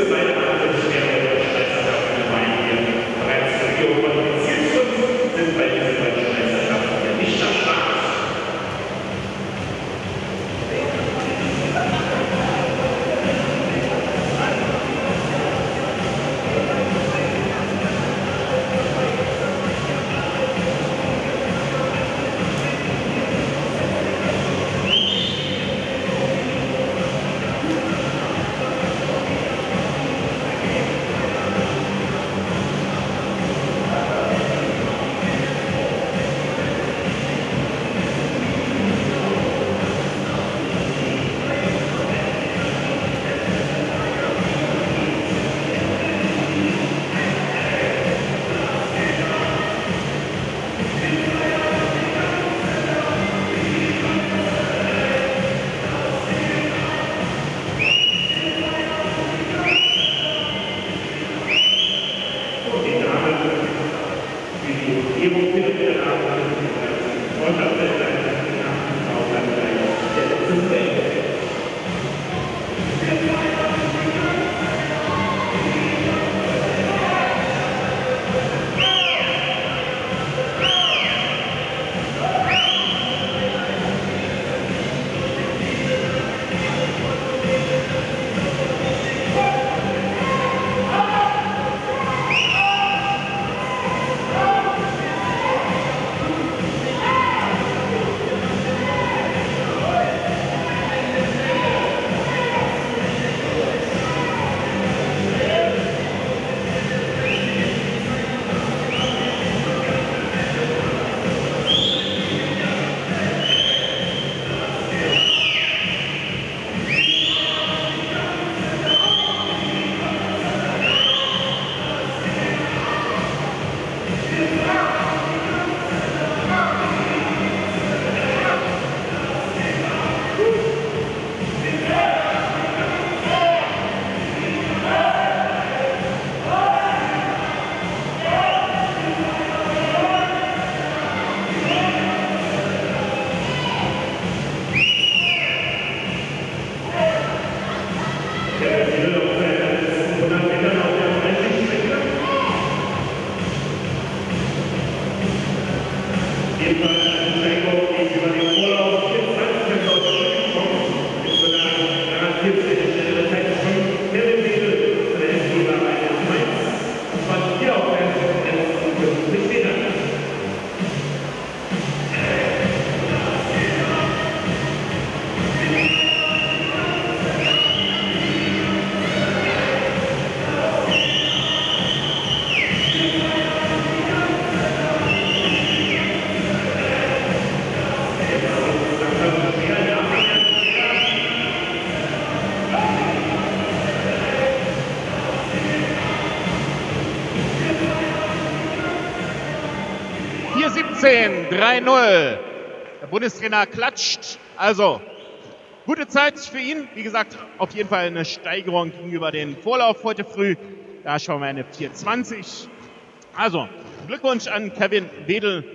4:17, 3:0. Der Bundestrainer klatscht. Also, gute Zeit für ihn. Wie gesagt, auf jeden Fall eine Steigerung gegenüber dem Vorlauf heute früh. Da schauen wir eine 4:20. Also, Glückwunsch an Kevin Wedel.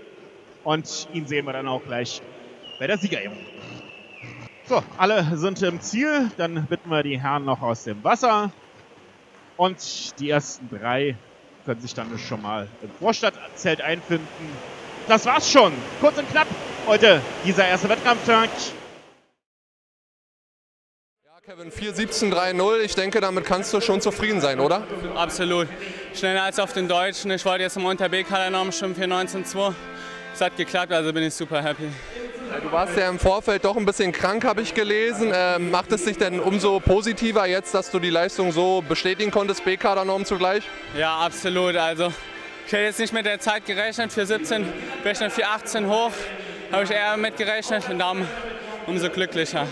Und ihn sehen wir dann auch gleich bei der Siegerehrung. So, alle sind im Ziel. Dann bitten wir die Herren noch aus dem Wasser. Und die ersten drei können sich dann schon mal im Vorstadtzelt einfinden. Das war's schon. Kurz und knapp heute dieser erste Wettkampftag. Ja, Kevin, 4:17, 3:0. Ich denke, damit kannst du schon zufrieden sein, oder? Absolut. Schneller als auf den Deutschen. Ich wollte jetzt im Unter-B-Kader noch schwimmen für 19,2. Es hat geklappt, also bin ich super happy. Du warst ja im Vorfeld doch ein bisschen krank, habe ich gelesen. Macht es dich denn umso positiver jetzt, dass du die Leistung so bestätigen konntest, B-Kadernorm zugleich? Ja, absolut. Also ich hätte jetzt nicht mit der Zeit gerechnet. Für 17 bin ich dann für 18 hoch. Habe ich eher mit gerechnet und darum umso glücklicher.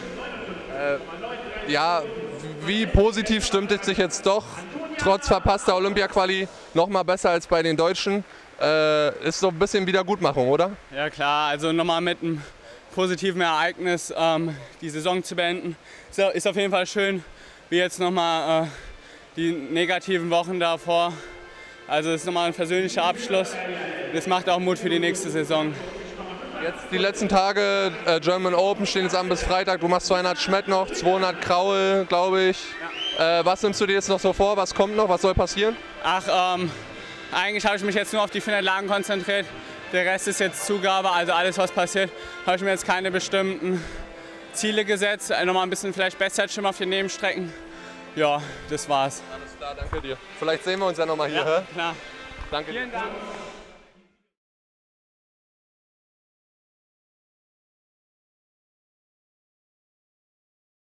Ja, wie positiv stimmt es dich jetzt doch, trotz verpasster Olympia-Quali, noch mal besser als bei den Deutschen? Ist so ein bisschen Wiedergutmachung, oder? Ja klar, also nochmal mit einem positiven Ereignis die Saison zu beenden. Ist auf jeden Fall schön, wie jetzt nochmal die negativen Wochen davor. Also es ist nochmal ein persönlicher Abschluss. Das macht auch Mut für die nächste Saison. Jetzt die letzten Tage, German Open stehen jetzt an bis Freitag. Du machst 200 Schmett noch, 200 Kraul, glaube ich. Was nimmst du dir jetzt noch so vor? Was kommt noch? Was soll passieren? Ach, eigentlich habe ich mich jetzt nur auf die 400 Lagen konzentriert. Der Rest ist jetzt Zugabe, also alles was passiert, habe ich mir jetzt keine bestimmten Ziele gesetzt. Nochmal ein bisschen vielleicht Bestzeit auf den Nebenstrecken. Ja, das war's. Alles klar, danke dir. Vielleicht sehen wir uns ja nochmal hier. Ja, klar. Danke. Vielen Dank.